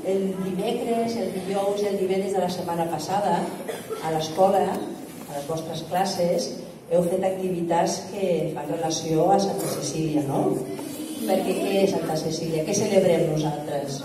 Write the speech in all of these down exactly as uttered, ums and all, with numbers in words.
el dimecres, el dijous i el divendres de la setmana passada, a l'escola, a les vostres classes, heu fet activitats que fan relació a Santa Cecília, no? Perquè què és Santa Cecília? Què celebrem nosaltres?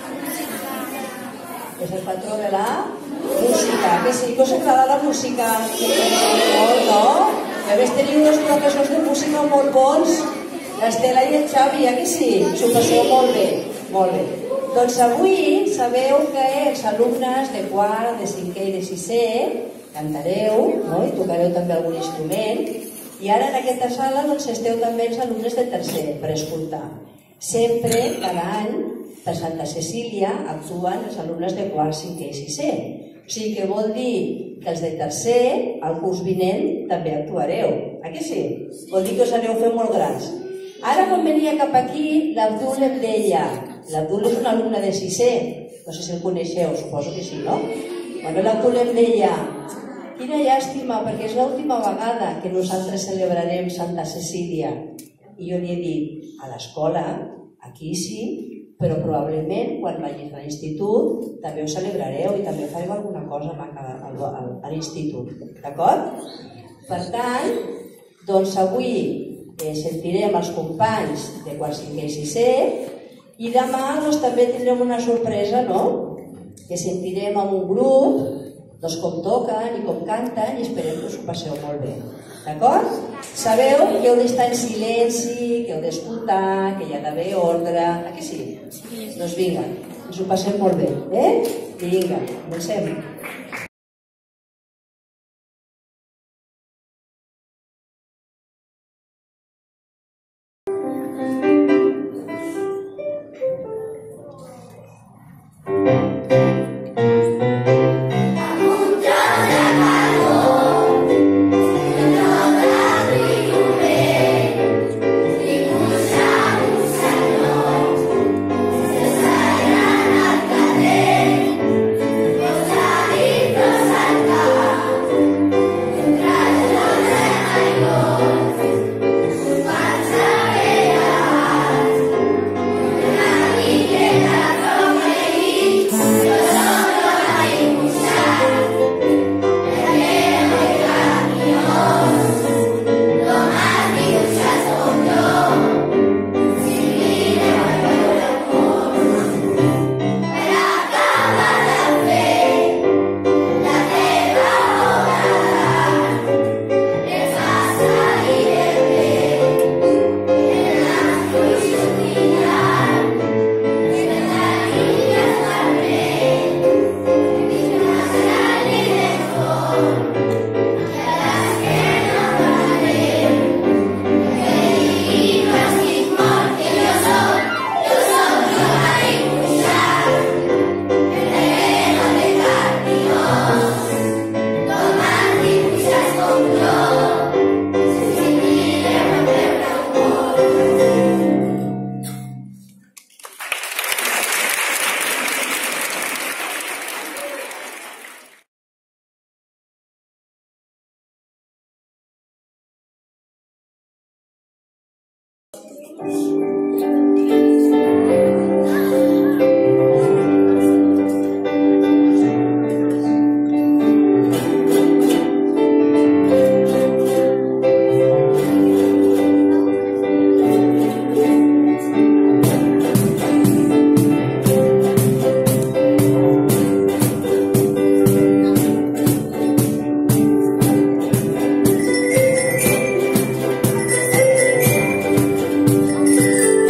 És el patró de la música. Que sí, que us agrada la música? Molt, no? I a més teniu dos professors de música molt bons, l'Estela i el Xavi, ja que sí? S'ho passeu molt bé, molt bé. Doncs avui sabeu que els alumnes de quart, de cinquè i de sisè cantareu, no? I tocareu també algun instrument, i ara en aquesta sala doncs, esteu també els alumnes de tercer per escoltar. Sempre, cada any, per Santa Cecília actuen els alumnes de quart, cinquè i sisè. O sigui que vol dir que els de tercer, al curs vinent, també actuareu. A què sí? Vol dir que us aneu fent molt grans. Ara, quan venia cap aquí, l'Abdul em deia, l'Abdul és un alumne de sisè, no sé si el coneixeu, suposo que sí, no? Bueno, l'Abdul em deia, quina llàstima, perquè és l'última vegada que nosaltres celebrarem Santa Cecília. I jo li he dit, a l'escola, aquí sí, però probablement quan vagis a l'institut també ho celebrareu i també fareu alguna cosa a l'institut, d'acord? Per tant, doncs avui sentirem els companys de quart, cinquè i sisè i demà també tindrem una sorpresa, no? Que sentirem amb un grup com toquen i com canten i esperem que us ho passeu molt bé, d'acord? Sabeu que heu d'estar en silenci, que heu d'escoltar, que hi ha d'haver ordre, a què sí? Doncs vinga, ens ho passem molt bé, eh? Vinga, comencem. Thank you.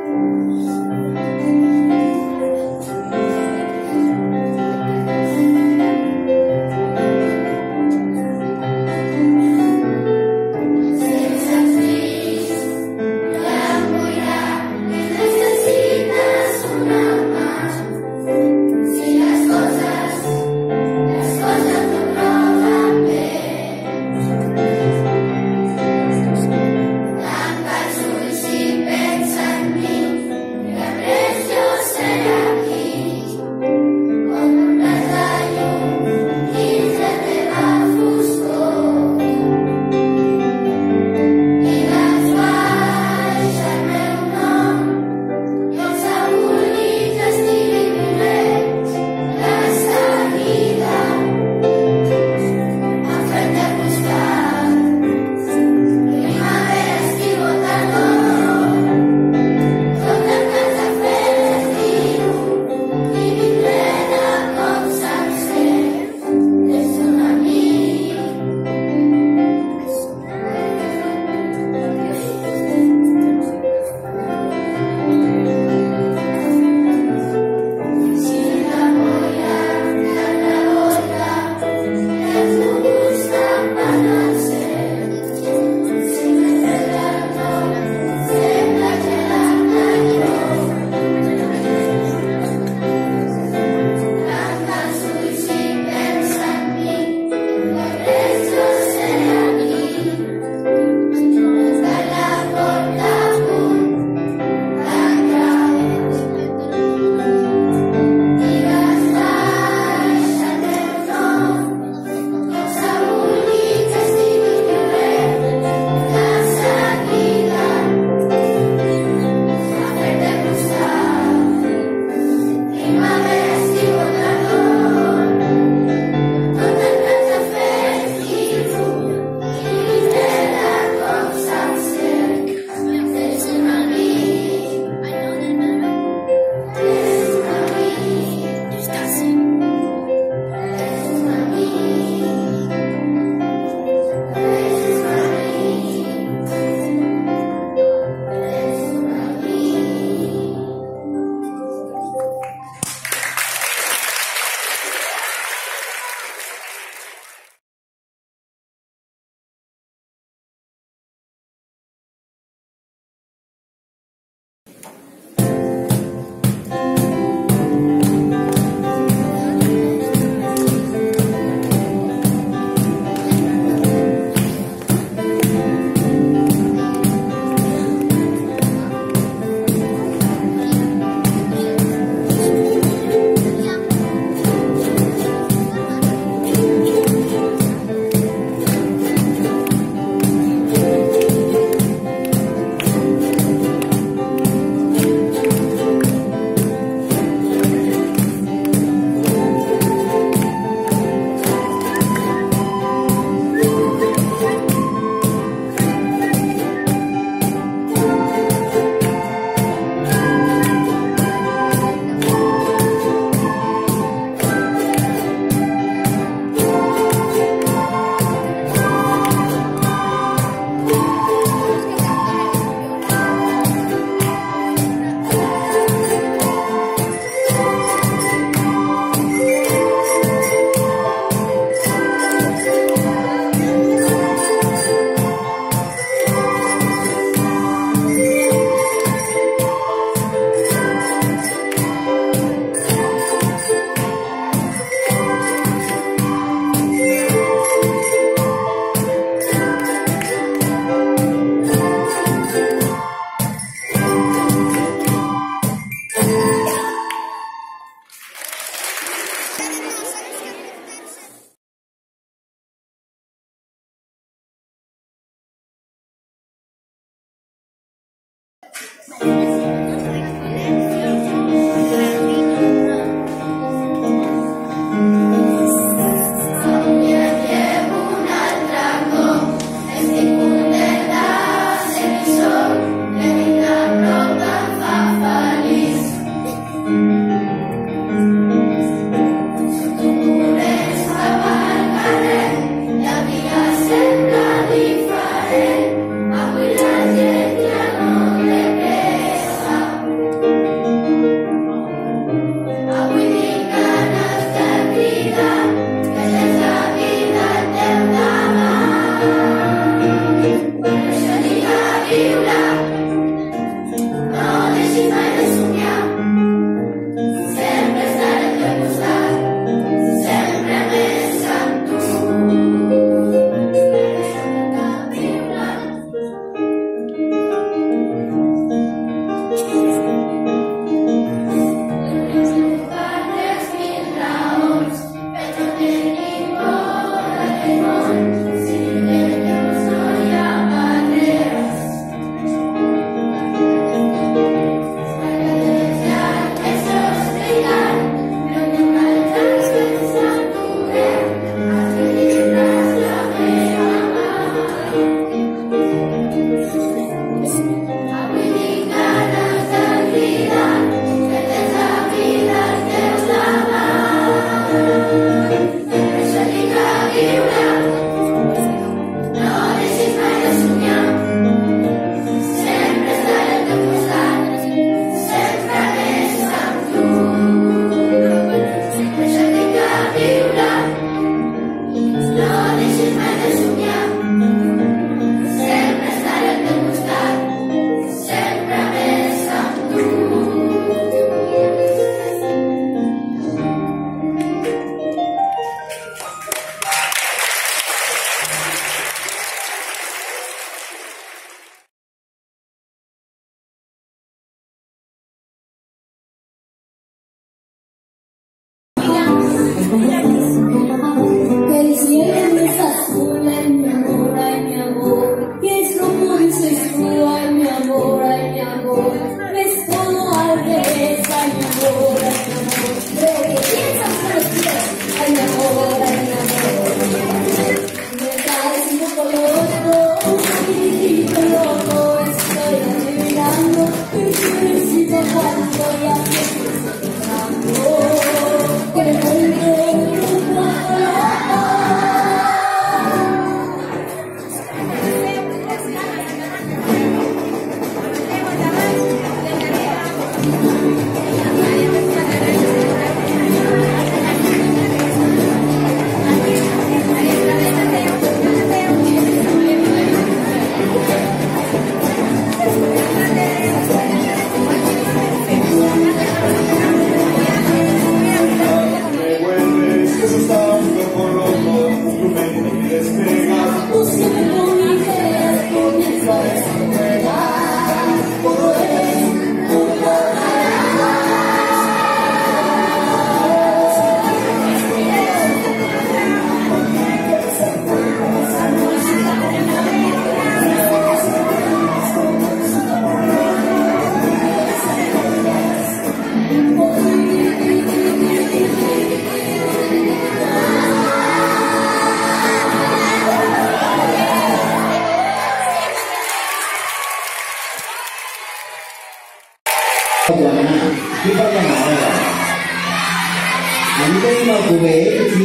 Sempre li faré, avui la gent ja no le ve.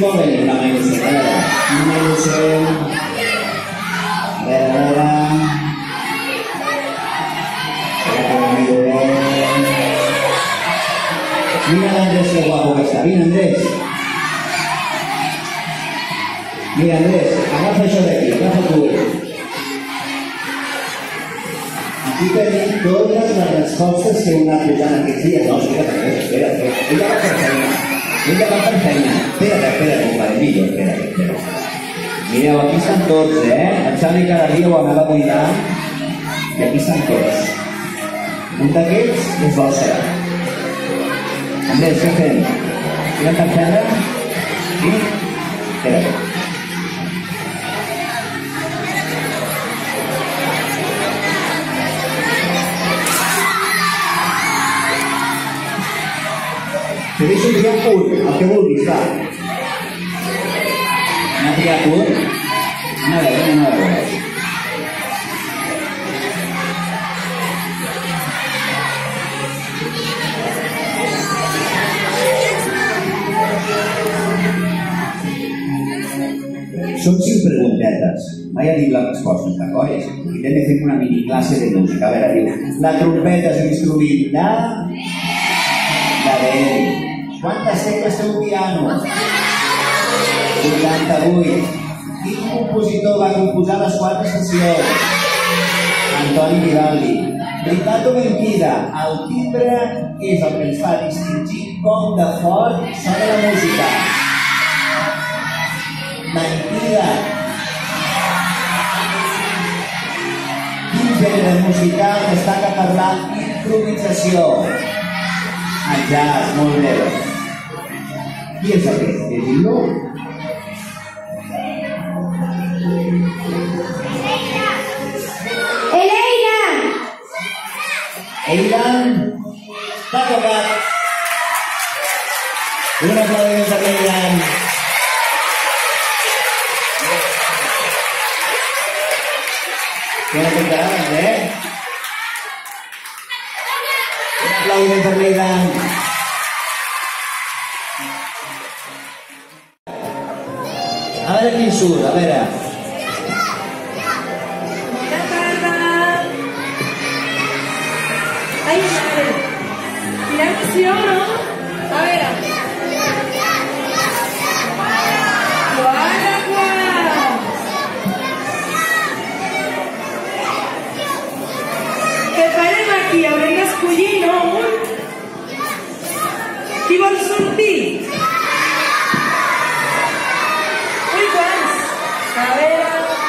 vol venir una mà innocent? A veure, una innocent... A veure, a veure... Mira l'Andrés que guapo que està. Vine, Andrés. Mira, Andrés, agafa això d'aquí, agafa tu. Aquí tenim totes les respostes que heu anat posant aquests dies. No, espera't, espera't, espera't. Ella va per feina. Ella va per feina. Espera't, espera't, compadre, espera't, espera't. Mireu, aquí estan tots, eh? El Xavi cada dia ho anava cuidant. I aquí estan tots. Un d'aquests és l'Òscar. Andrés, què fem? Tira per terra? Sí? Espera't. Te deixo triar un, el que vulguis, va. N'ha triat un? Anem a veure, anem a veure. Són cinc preguntetes. Mai ha dit les respostes, d'acord? I també fem una miniclasse de música. A veure, diu, la trompeta és l'instrument de... de vent. Quantes tecles té un piano? vuitanta-vuit. Quin compositor va composar les quatre estacions? Antoni Vivaldi. Veritat o mentida? El timbre és el que ens fa distingir com de fort sona la música. Mentida. Quin gènere musical destaca per la improvisació? El jazz, molt bé. Qui és aquest? Llegim-lo? El Eiran! Eiran, t'ha tocat. Un aplaudiment per l'Eiran. Què no tocaràs, eh? Un aplaudiment per l'Eiran. A veure quin surt, a veure. Bona tarda! Ai, mare! Quina emoció, no? A veure. Guarda, guarda! Què farem aquí? Haurem d'escollir, no? Qui vol sortir? A veure...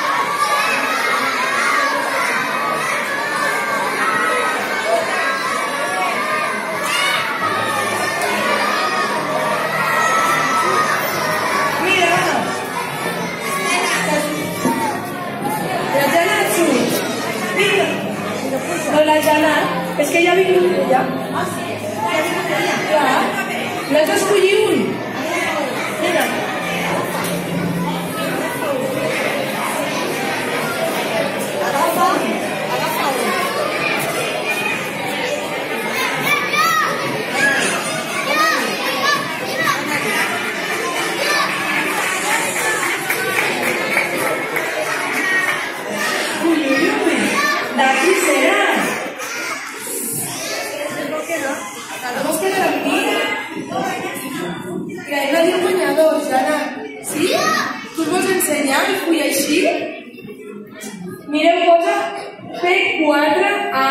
Mira! La Jana surt. Vinga! No, la Jana... És que ja ha vingut ella. Ah, sí? Ja ha vingut ella? Clar. N'has d'escollir un. Mira. D'aquí serà. Tenemos que dormir. Que hem de dir guanyadors, Jana. Sí? Tu ens vols ensenyar el full així? Mireu, posa P quatre A.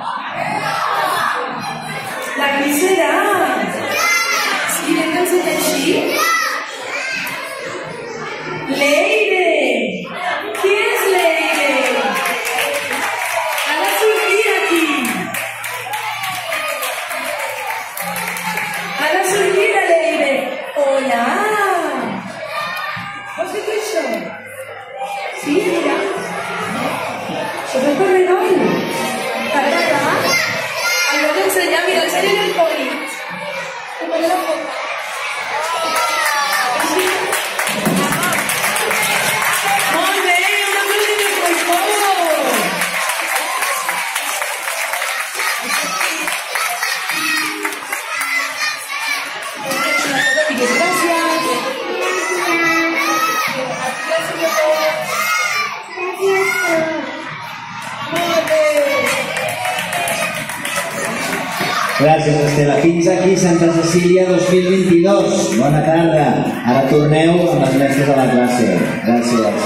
D'aquí serà. Sí, hem d'ensenyar així? Leire. Qui és Leire? Ha de sortir aquí. Ha de sortir la Leire. Hola. Vols fer tu això? Sí, mira. Això és el corredor. T'agrada? El vols ensenyar? Mira, ensenya el poli. Te poso la foto. Gràcies, Estela. Fins aquí Santa Cecília dos mil vint-i-dos. Bona tarda. Ara torneu amb els mestres a la classe. Gràcies.